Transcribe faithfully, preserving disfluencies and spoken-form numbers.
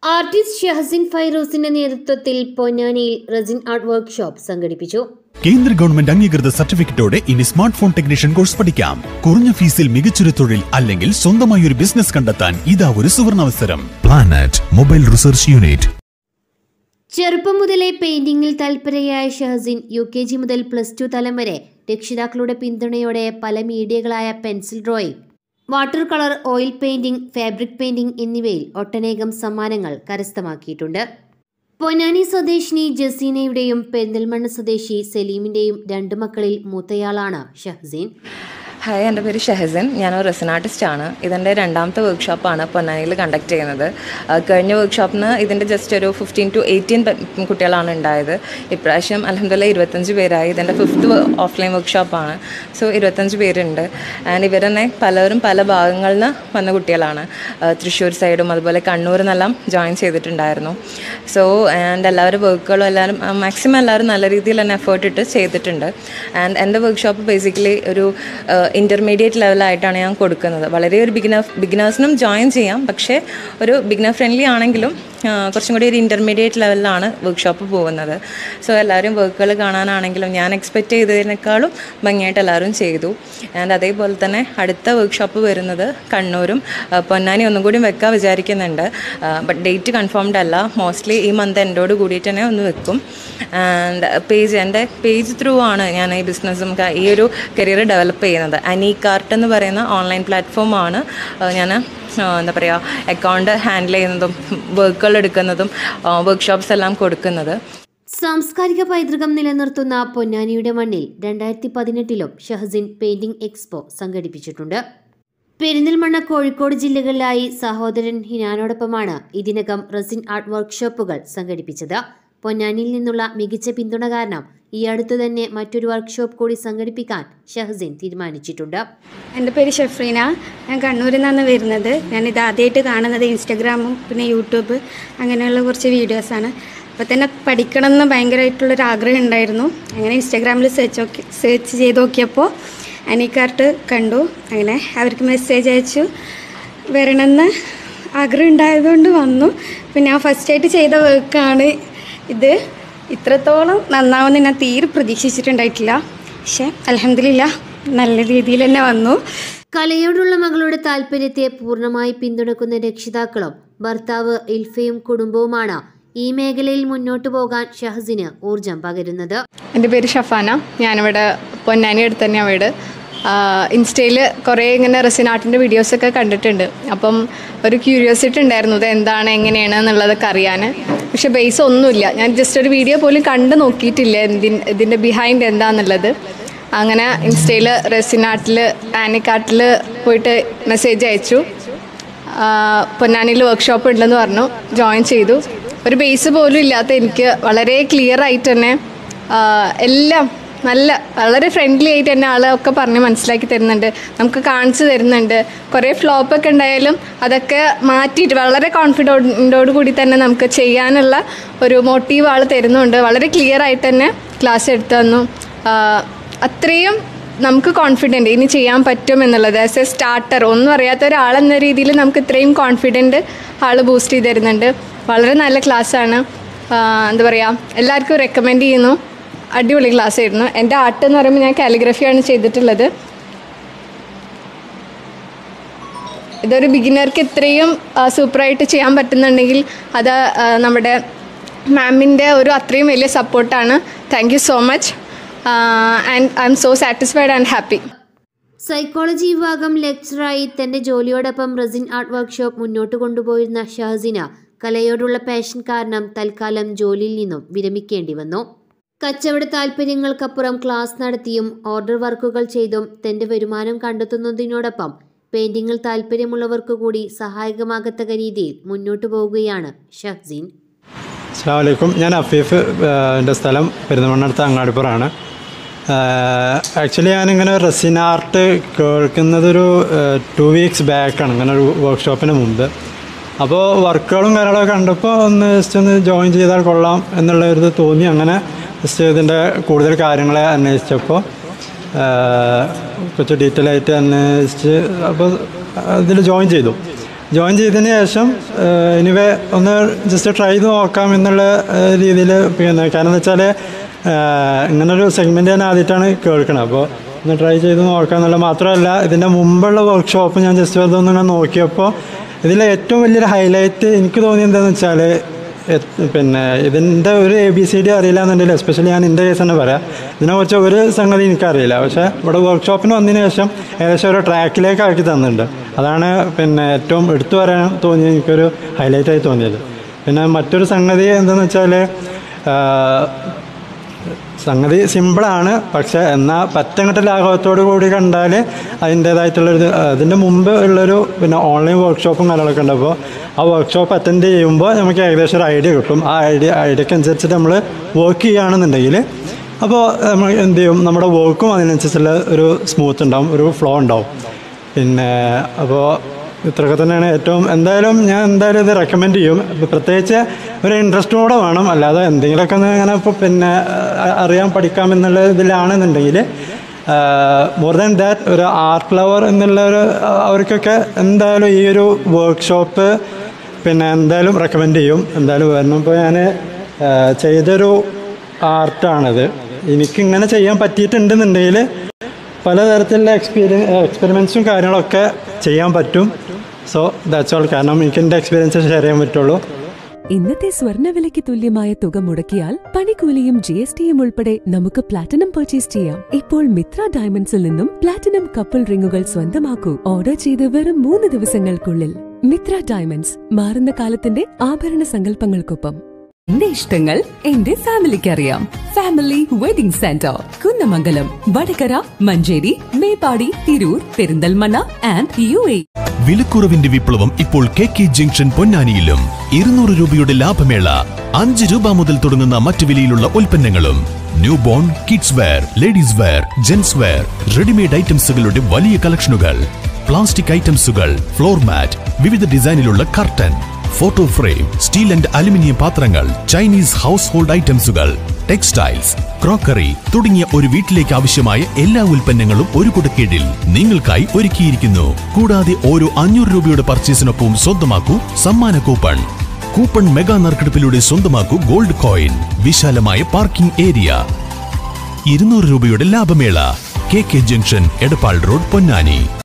Artist ഷഹസിൻ ഫൈറൂസിന്റെ നേതൃത്വത്തിൽ പൊന്നാനിയിൽ resin art workshop സംഘടിപ്പിച്ചു. കേന്ദ്ര ഗവൺമെന്റ് അംഗീകൃത സർട്ടിഫിക്കറ്റോടെ ഇനി സ്മാർട്ട് ഫോൺ ടെക്നീഷ്യൻ കോഴ്സ് പഠിക്കാം. കുറഞ്ഞ ഫീസിൽ മികച്ചൊരു തൊഴിൽ അല്ലെങ്കിൽ സ്വന്തമായി ഒരു ബിസിനസ് കണ്ടെത്താൻ ഇതാ ഒരു സുവർണാവസരം. Planet mobile research unit. ചെറുപ്പം മുതലേ പെയിന്റിംഗിൽ തൽപരയായ ഷഹസിൻ യു കെ ജി മുതൽ പ്ലസ് ടു തലം വരെ രക്ഷിതാക്കളുടെ പിന്തുണയോടെ പല മീഡിയകളായ pencil drawing, water colour, oil painting, fabric painting എന്നിവയിൽ ഒട്ടനേകം സമ്മാനങ്ങൾ കരസ്ഥമാക്കിയിട്ടുണ്ട്. പൊന്നാനി സ്വദേശിനി ജസീനയുടെയും പെരിന്തൽമണ്ണ സ്വദേശി സലീമിന്റെയും രണ്ട് മക്കളിൽ മൂത്തയാളാണ് ഷഹസിൻ. ഹായ്, എൻ്റെ പേര് ഷഹസിൻ. ഞാനൊരു റെസിൻ ആർട്ടിസ്റ്റാണ്. ഇതെൻ്റെ രണ്ടാമത്തെ വർക്ക്ഷോപ്പാണ് പൊന്നാനിയിൽ കണ്ടക്ട് ചെയ്യുന്നത്. കഴിഞ്ഞ വർക്ക്ഷോപ്പിന് ഇതിൻ്റെ ജസ്റ്റ് ഒരു ഫിഫ്റ്റീൻ ടു എയ്റ്റീൻ കുട്ടികളാണ് ഉണ്ടായത്. ഇപ്രാവശ്യം അൽഹംദുലില്ലാഹ് ഇരുപത്തഞ്ച് പേരായി. ഇതെൻ്റെ ഫിഫ്ത്ത് ഓഫ്ലൈൻ വർക്ക്ഷോപ്പാണ്. സോ ഇരുപത്തഞ്ച് പേരുണ്ട്. ആൻഡ് ഇവർ തന്നെ പലരും പല ഭാഗങ്ങളിൽ നിന്ന് വന്ന കുട്ടികളാണ്. തൃശ്ശൂർ സൈഡും അതുപോലെ കണ്ണൂരിൽ നിന്നെല്ലാം ജോയിൻ ചെയ്തിട്ടുണ്ടായിരുന്നു. സോ ആൻഡ് എല്ലാവരും വർക്കുകളും എല്ലാവരും മാക്സിമം എല്ലാവരും നല്ല രീതിയിൽ തന്നെ എഫേർട്ട് ഇട്ട് ചെയ്തിട്ടുണ്ട്. ആൻഡ് എൻ്റെ വർക്ക്ഷോപ്പ് ബേസിക്കലി ഒരു ഇൻ്റർമീഡിയറ്റ് ലെവലായിട്ടാണ് ഞാൻ കൊടുക്കുന്നത്. വളരെ ഒരു ബിഗിനർ ബിഗിനേഴ്സിനും ജോയിൻ ചെയ്യാം, പക്ഷേ ഒരു ബിഗിനർ ഫ്രണ്ട്ലി ആണെങ്കിലും കുറച്ചും കൂടി ഒരു ഇൻ്റർമീഡിയറ്റ് ലെവലിലാണ് വർക്ക്ഷോപ്പ് പോകുന്നത്. സോ എല്ലാവരും വർക്കുകൾ കാണാനാണെങ്കിലും ഞാൻ എക്സ്പെക്റ്റ് ചെയ്തതിനേക്കാളും ഭംഗിയായിട്ട് എല്ലാവരും ചെയ്തു. ആൻഡ് അതേപോലെ തന്നെ അടുത്ത വർക്ക്ഷോപ്പ് വരുന്നത് കണ്ണൂരും പൊന്നാനി ഒന്നും കൂടി വെക്കാൻ വിചാരിക്കുന്നുണ്ട്. ബട്ട് ഡേറ്റ് കൺഫേംഡ് അല്ല. മോസ്റ്റ്ലി ഈ മന്ത് എൻ്റോട് കൂടിയിട്ട് തന്നെ ഒന്ന് വെക്കും. ആൻഡ് പേജ് എൻ്റെ പേജ് ത്രൂ ആണ് ഞാൻ ഈ ബിസിനസ്സും ഈ ഒരു കരിയർ ഡെവലപ്പ് ചെയ്യുന്നത്. അനീകാർട്ട് എന്ന് പറയുന്ന ഓൺലൈൻ പ്ലാറ്റ്ഫോമാണ് ഞാൻ എന്താ പറയുക അക്കൗണ്ട് ഹാൻഡിൽ ചെയ്യുന്നതും വർക്കുകൾ എടുക്കുന്നതും വർക്ക്ഷോപ്സ് എല്ലാം കൊടുക്കുന്നത്. സാംസ്കാരിക പൈതൃകം നിലനിർത്തുന്ന പൊന്നാനിയുടെ മണ്ണിൽ രണ്ടായിരത്തി പതിനെട്ടിലും ഷഹസിൻ പെയിന്റിംഗ് എക്സ്പോ സംഘടിപ്പിച്ചിട്ടുണ്ട്. പെരിന്തൽമണ്ണ, കോഴിക്കോട് ജില്ലകളിലായി സഹോദരൻ ഹിനാനോടൊപ്പമാണ് ഇതിനകം റെസിൻ ആർട്ട് വർക്ക്ഷോപ്പുകൾ സംഘടിപ്പിച്ചത്. പൊന്നാനിയിൽ നിന്നുള്ള മികച്ച പിന്തുണ കാരണം ഈ അടുത്തു തന്നെ മറ്റൊരു വർക്ക്ഷോപ്പ് കൂടി സംഘടിപ്പിക്കാൻ ഷഹസിൻ തീരുമാനിച്ചിട്ടുണ്ട്. എൻ്റെ പേര് ഷഫ്രീന. ഞാൻ കണ്ണൂരിൽ നിന്നാണ് വരുന്നത്. ഞാനിത് ആദ്യമായിട്ട് കാണുന്നത് ഇൻസ്റ്റഗ്രാമും പിന്നെ യൂട്യൂബ് അങ്ങനെയുള്ള കുറച്ച് വീഡിയോസാണ്. അപ്പോൾ തന്നെ പഠിക്കണം എന്ന് ഭയങ്കരമായിട്ടുള്ളൊരു ആഗ്രഹം ഉണ്ടായിരുന്നു. അങ്ങനെ ഇൻസ്റ്റഗ്രാമിൽ സെർച്ച് നോക്കി സെർച്ച് ചെയ്ത് നോക്കിയപ്പോൾ അനീകാർട്ട് കണ്ടു. അങ്ങനെ അവർക്ക് മെസ്സേജ് അയച്ചു വരണമെന്ന് ആഗ്രഹം ഉണ്ടായതുകൊണ്ട് വന്നു. പിന്നെ ഞാൻ ഫസ്റ്റായിട്ട് ചെയ്ത വർക്കാണ് ഇത്. ഇത്രത്തോളം നന്നാവുമെന്ന് ഞാൻ തീരെ പ്രതീക്ഷിച്ചിട്ടുണ്ടായിട്ടില്ല. പക്ഷേ അൽഹംദുലില്ലാഹ് നല്ല രീതിയിൽ തന്നെ വന്നു. കലയോടുള്ള മകളുടെ താല്പര്യത്തെ പൂർണ്ണമായി പിന്തുണക്കുന്ന രക്ഷിതാക്കളും ഭർത്താവ് ഇൽഫയും കുടുംബവുമാണ് ഈ മേഖലയിൽ മുന്നോട്ട് പോകാൻ ഷഹസിന് ഊർജം പകരുന്നത്. എൻ്റെ പേര് ഷഫാന. ഞാനിവിടെ പൊന്നാനി അടുത്ത് തന്നെയാണ് വീട്. ഇൻസ്റ്റയിൽ കുറേ ഇങ്ങനെ റെസിൻ ആർട്ടിൻ്റെ വീഡിയോസൊക്കെ കണ്ടിട്ടുണ്ട്. അപ്പം ഒരു ക്യൂരിയോസിറ്റി ഉണ്ടായിരുന്നു ഇത് എന്താണ് എങ്ങനെയാണ് എന്നുള്ളതൊക്കെ അറിയാൻ. പക്ഷെ ബേസ് ഒന്നുമില്ല. ഞാൻ ജസ്റ്റ് ഒരു വീഡിയോ പോലും കണ്ടു നോക്കിയിട്ടില്ല എന്തിൻ ഇതിൻ്റെ ബിഹൈൻഡ് എന്താണെന്നുള്ളത്. അങ്ങനെ ഇൻസ്റ്റയിൽ റെസിൻ ആർട്ടിൽ ആനിക്കാർട്ടിൽ പോയിട്ട് മെസ്സേജ് അയച്ചു. പൊന്നാനിയിൽ വർക്ക്ഷോപ്പ് ഉണ്ടെന്ന് പറഞ്ഞു. ജോയിൻ ചെയ്തു. ഒരു ബേസ് പോലും ഇല്ലാത്ത എനിക്ക് വളരെ ക്ലിയർ ആയിട്ട് തന്നെ എല്ലാം നല്ല വളരെ ഫ്രണ്ട്ലി ആയിട്ട് തന്നെ ആളൊക്കെ പറഞ്ഞ് മനസ്സിലാക്കി തരുന്നുണ്ട്, നമുക്ക് കാണിച്ചു തരുന്നുണ്ട്. കുറേ ഫ്ലോപ്പൊക്കെ ഉണ്ടായാലും അതൊക്കെ മാറ്റിയിട്ട് വളരെ കോൺഫിഡൻറ്റോട് കൂടി തന്നെ നമുക്ക് ചെയ്യാനുള്ള ഒരു മോട്ടീവ് ആൾ തരുന്നുണ്ട്. വളരെ ക്ലിയർ ആയിട്ട് തന്നെ ക്ലാസ് എടുത്തു തന്നു. അത്രയും നമുക്ക് കോൺഫിഡൻറ്റ് ഇനി ചെയ്യാൻ പറ്റും എന്നുള്ളത്. ആസ് എ സ്റ്റാർട്ടർ ഒന്നും അറിയാത്ത ഒരാളെന്ന രീതിയിൽ നമുക്ക് ഇത്രയും കോൺഫിഡൻറ്റ് ആൾ ബൂസ്റ്റ് ചെയ്ത് തരുന്നുണ്ട്. വളരെ നല്ല ക്ലാസ്സാണ്. എന്താ പറയുക, എല്ലാവർക്കും റെക്കമെൻഡ് ചെയ്യുന്നു. അടിപൊളി ക്ലാസ് ആയിരുന്നു. എൻ്റെ ആർട്ട് എന്ന് പറയുമ്പോൾ ഞാൻ കാലിഗ്രഫിയാണ് ചെയ്തിട്ടുള്ളത്. ഇതൊരു ബിഗിനർക്ക് ഇത്രയും സൂപ്പറായിട്ട് ചെയ്യാൻ പറ്റുന്നുണ്ടെങ്കിൽ അത് നമ്മുടെ മാമിൻ്റെ ഒരു അത്രയും വലിയ സപ്പോർട്ടാണ്. Thank you so much and I'm so satisfied and happy. Psychology വിഭാഗം ലെക്ചറായി തൻ്റെ ജോലിയോടൊപ്പം റെസിൻ ആർട്ട് വർക്ക്ഷോപ്പ് മുന്നോട്ട് കൊണ്ടുപോയിരുന്ന ഷഹസിന കലയോടുള്ള പാഷൻ കാരണം തൽക്കാലം ജോലിയിൽ നിന്നും വിരമിക്കേണ്ടി വന്നു. കച്ചവട താല്പര്യങ്ങൾക്കപ്പുറം ക്ലാസ് നടത്തിയും ഓർഡർ വർക്കുകൾ ചെയ്തും തൻ്റെ വരുമാനം കണ്ടെത്തുന്നതിനോടൊപ്പം പെയിന്റിങ്ങിൽ താല്പര്യമുള്ളവർക്ക് കൂടി സഹായകമാകത്തക്ക രീതിയിൽ മുന്നോട്ട് പോവുകയാണ് ഷഹസിൻ. അസ്സലാമു അലൈക്കും. ഞാൻ അഫീഫ്. എൻ്റെ സ്ഥലം പെരിന്തൽമണ്ണ അങ്ങാടിപ്പുറമാണ്. ആക്ച്വലി ഞാനിങ്ങനെ റെസിൻ ആർട്ട് കേൾക്കുന്നതൊരു ടു വീക്സ് ബാക്കാണ്, ഇങ്ങനെ ഒരു വർക്ക്ഷോപ്പിന് മുമ്പ്. അപ്പോൾ വർക്കുകളും കാര്യങ്ങളൊക്കെ കണ്ടപ്പോൾ ഒന്ന് ജസ്റ്റ് ഒന്ന് ജോയിൻ ചെയ്താൽ കൊള്ളാം എന്നുള്ള ഒരു തോന്നി. അങ്ങനെ ജസ്റ്റ് ഇതിൻ്റെ കൂടുതൽ കാര്യങ്ങളെ അന്വേഷിച്ചപ്പോൾ കുറച്ച് ഡീറ്റെയിൽ ആയിട്ട് അന്വേഷിച്ച് അപ്പോൾ ഇതിൽ ജോയിൻ ചെയ്തു. ജോയിൻ ചെയ്തതിന് ശേഷം എനിവേ ഒന്ന് ജസ്റ്റ് ട്രൈ ചെയ്ത് നോക്കാം എന്നുള്ള രീതിയിൽ പിന്നെ കാരണം എന്ന് വെച്ചാൽ ഇങ്ങനൊരു സെഗ്മെൻറ്റ് ഞാൻ ആദ്യമായിട്ടാണ് കേൾക്കുന്നത്. അപ്പോൾ ഒന്ന് ട്രൈ ചെയ്ത് നോക്കാം എന്നുള്ള മാത്രമല്ല ഇതിൻ്റെ മുമ്പുള്ള വർക്ക്ഷോപ്പ് ഞാൻ ജസ്റ്റ് വെറുതെ ഒന്നിങ്ങനെ നോക്കിയപ്പോൾ ഇതിലെ ഏറ്റവും വലിയൊരു ഹൈലൈറ്റ് എനിക്ക് തോന്നിയത് എന്താണെന്ന് വെച്ചാൽ പിന്നെ ഇതിൻ്റെ ഒരു എ ബി സി ഡി അറിയില്ല എന്നുണ്ടെങ്കിൽ എസ്പെഷ്യലി ഞാൻ എൻ്റെ കേസ് തന്നെ പറയാം, ഇതിനെക്കുറിച്ച് ഒരു സംഗതി എനിക്കറിയില്ല. പക്ഷേ ഇവിടെ വർക്ക്ഷോപ്പിന് വന്നതിന് ശേഷം ഏകദേശം ഒരു ട്രാക്കിലേക്ക് ആക്കി തന്നിട്ടുണ്ട്. അതാണ് പിന്നെ ഏറ്റവും എടുത്തു പറയാൻ തോന്നിയത്, എനിക്കൊരു ഹൈലൈറ്റായി തോന്നിയത്. പിന്നെ മറ്റൊരു സംഗതി എന്താണെന്ന് വെച്ചാൽ സംഗതി സിമ്പിളാണ്, പക്ഷേ എന്നാൽ പറ്റങ്ങട്ട ലാഘവത്തോടു കൂടി കണ്ടാൽ അതിൻ്റേതായിട്ടുള്ളൊരു അതിൻ്റെ മുമ്പ് ഉള്ളൊരു പിന്നെ ഓൺലൈൻ വർക്ക്ഷോപ്പും കാര്യങ്ങളൊക്കെ ഉണ്ട്. അപ്പോൾ ആ വർക്ക്ഷോപ്പ് അറ്റൻഡ് ചെയ്യുമ്പോൾ നമുക്ക് ഏകദേശം ഒരു ഐഡിയ കിട്ടും. ആ ഐഡിയ ഐഡിയക്ക് അനുസരിച്ചിട്ട് നമ്മൾ വർക്ക് ചെയ്യുകയാണെന്നുണ്ടെങ്കിൽ അപ്പോൾ നമ്മൾ എന്ത് ചെയ്യും, നമ്മുടെ വർക്കും അതിനനുസരിച്ചുള്ള ഒരു സ്മൂത്ത് ഉണ്ടാവും, ഒരു ഫ്ലോ ഉണ്ടാവും. പിന്നെ അപ്പോൾ ഇത്രയൊക്കെ തന്നെയാണ് ഏറ്റവും എന്തായാലും ഞാൻ എന്തായാലും ഇത് റെക്കമെൻഡ് ചെയ്യും. പ്രത്യേകിച്ച് ഒരു ഇൻട്രസ്റ്റോടെ വേണം, അല്ലാതെ എന്തെങ്കിലുമൊക്കെ ഒന്ന് അങ്ങനെ ഇപ്പോൾ പിന്നെ അറിയാൻ പഠിക്കാം എന്നുള്ള ഇതിലാണെന്നുണ്ടെങ്കിൽ മോർ ദാൻ ദാറ്റ് ഒരു ആർട്ട് ലവർ എന്നുള്ള ഒരു അവർക്കൊക്കെ എന്തായാലും ഈ ഒരു വർക്ക്ഷോപ്പ് പിന്നെ എന്തായാലും റെക്കമെൻഡ് ചെയ്യും. എന്തായാലും വരണം. ഇപ്പോൾ ഞാൻ ചെയ്തൊരു ആർട്ടാണിത്. എനിക്കിങ്ങനെ ചെയ്യാൻ പറ്റിയിട്ടുണ്ടെന്നുണ്ടെങ്കിൽ പലതരത്തിലുള്ള എക്സ്പീരിയൻ എക്സ്പെരിമെൻറ്റ്സും കാര്യങ്ങളൊക്കെ ചെയ്യാൻ പറ്റും. So that's all. കാരണം എനിക്ക് എൻ്റെ എക്സ്പീരിയൻസ് ഷെയർ ചെയ്യാൻ പറ്റുള്ളൂ. ഇന്നത്തെ സ്വർണ്ണവിലയ്ക്ക് തുല്യമായ തുക മുടക്കിയാൽ പണിക്കൂലിയും ജി എസ് ടിയും ഉൾപ്പെടെ നമുക്ക് പ്ലാറ്റിനം പർച്ചേസ് ചെയ്യാം. ഇപ്പോൾ മിത്ര ഡയമണ്ട്സിൽ നിന്നും പ്ലാറ്റിനം കപ്പിൾ റിങ്ങുകൾ സ്വന്തമാക്കൂ. ഓർഡർ ചെയ്ത് വെറും മൂന്ന് ദിവസങ്ങൾക്കുള്ളിൽ. മിത്ര ഡയമണ്ട്സ്, മാറുന്ന കാലത്തിന്റെ ആഭരണ സങ്കല്പങ്ങൾക്കൊപ്പം. എന്റെ ഇഷ്ടങ്ങൾ എന്റെ ഫാമിലിക്ക് അറിയാം. Family wedding centre, Kunnamangalam, Vadakara, Manjeri, Meppadi, Tirur, Perinthalmanna and U A. വിലക്കുറവിന്റെ വിപ്ലവം ഇപ്പോൾ കെ കെ ജംഗ്ഷൻ പൊന്നാനിയിലും. ഇരുന്നൂറ് രൂപയുടെ ലാഭമേള. അഞ്ച് രൂപ മുതൽ തുടങ്ങുന്ന മറ്റു വിലയിലുള്ള ഉൽപ്പന്നങ്ങളും. Newborn, kids wear, ladies wear, gents wear, readymade ഐറ്റംസുകളുടെ വലിയ കളക്ഷനുകൾ, പ്ലാസ്റ്റിക് ഐറ്റംസുകൾ, ഫ്ലോർ മാറ്റ്, വിവിധ ഡിസൈനിലുള്ള curtain, photo frame, steel and aluminium പാത്രങ്ങൾ, ചൈനീസ് ഹൗസ് ഹോൾഡ് ഐറ്റംസുകൾ, ടെക്സ്റ്റൈൽസ്, ക്രോക്കറി തുടങ്ങിയ ഒരു വീട്ടിലേക്ക് ആവശ്യമായ എല്ലാ ഉൽപ്പന്നങ്ങളും ഒരു കുടക്കീഴിൽ നിങ്ങൾക്കായി ഒരുക്കിയിരിക്കുന്നു. കൂടാതെ ഓരോ അഞ്ഞൂറ് രൂപയുടെ പർച്ചേസിനൊപ്പം സ്വന്തമാക്കൂ സമ്മാന കൂപ്പൺ. കൂപ്പൺ മെഗാ നറുക്കെടുപ്പിലൂടെ സ്വന്തമാക്കൂ ഗോൾഡ് കോയിൻ. വിശാലമായ പാർക്കിംഗ് ഏരിയ. ഇരുന്നൂറ് രൂപയുടെ ലാഭമേള. K K junction, Edappal road, Ponnani.